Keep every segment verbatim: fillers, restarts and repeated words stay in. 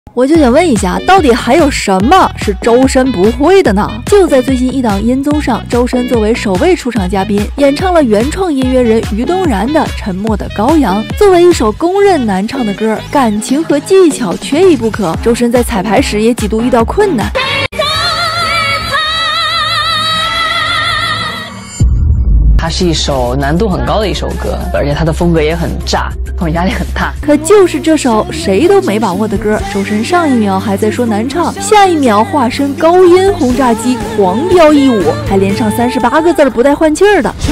我就想问一下，到底还有什么是周深不会的呢？就在最近一档音综上，周深作为首位出场嘉宾，演唱了原创音乐人于东然的《沉默的羔羊》。作为一首公认难唱的歌，感情和技巧缺一不可。周深在彩排时也几度遇到困难。 它是一首难度很高的一首歌，而且它的风格也很炸，我压力很大。 可就是这首谁都没把握的歌，周深上一秒还在说难唱，下一秒化身高音轰炸机狂飙一舞，还连唱三十八个字不带换气儿的。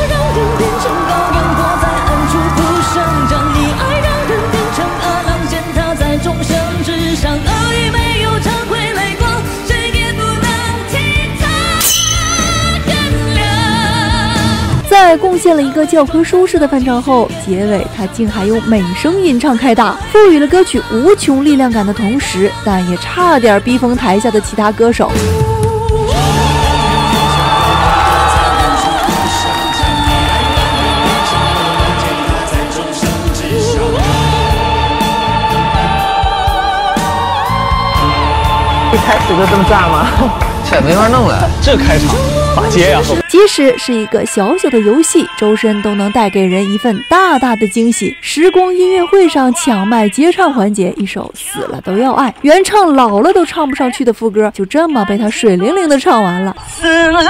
在贡献了一个教科书式的翻唱后，结尾他竟还用美声吟唱开大，赋予了歌曲无穷力量感的同时，但也差点逼疯台下的其他歌手。 一开始就这么炸吗？ 这没法弄了，这开场打街呀！ 即使是一个小小的游戏，周深都能带给人一份大大的惊喜。时光音乐会上抢麦接唱环节，一首《死了都要爱》，原唱老了都唱不上去的副歌，就这么被他水灵灵的唱完了。 死了都要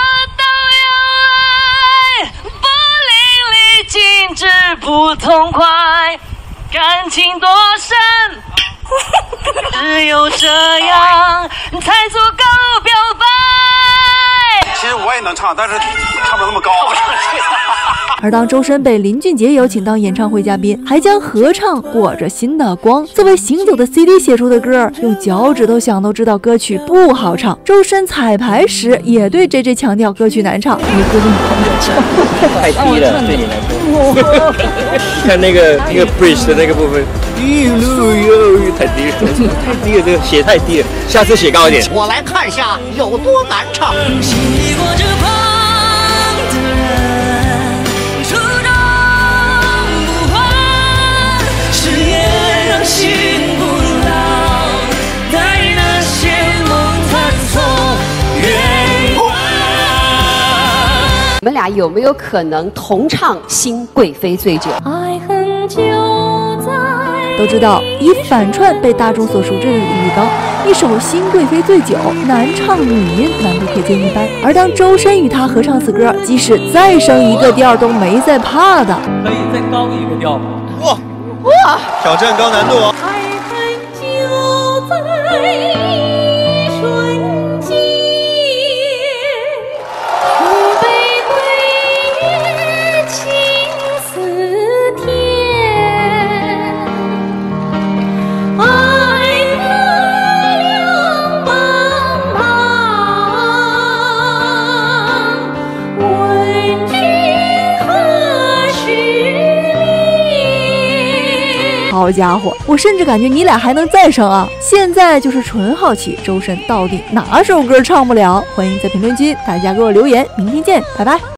爱，不淋漓尽致不痛快，感情多深。只有这样才足够表白。 其实我也能唱，但是唱不那么高。 而当周深被林俊杰邀请当演唱会嘉宾，还将合唱《裹着心的光》作为行走的 C D 写出的歌，用脚趾头想都知道歌曲不好唱。周深彩排时也对 J J 强调歌曲难唱，你歌声太低了，对你来说。你看那个那个 bridge 的那个部分，一路又太低了，太低了，这个写太低了，下次写高一点。 我来看一下有多难唱。 你们俩有没有可能同唱《新贵妃醉酒》？ 爱恨就在。都知道，以反串被大众所熟知的李玉刚，一首《新贵妃醉酒》难唱女音难度可见一斑。而当周深与他合唱此歌，即使再升一个调都没在怕的。 可以再高一个调吗？ 哇哇！挑战高难度哦。 爱恨就在。好家伙，我甚至感觉你俩还能再升啊！现在就是纯好奇，周深到底哪首歌唱不了？欢迎在评论区大家给我留言，明天见，拜拜。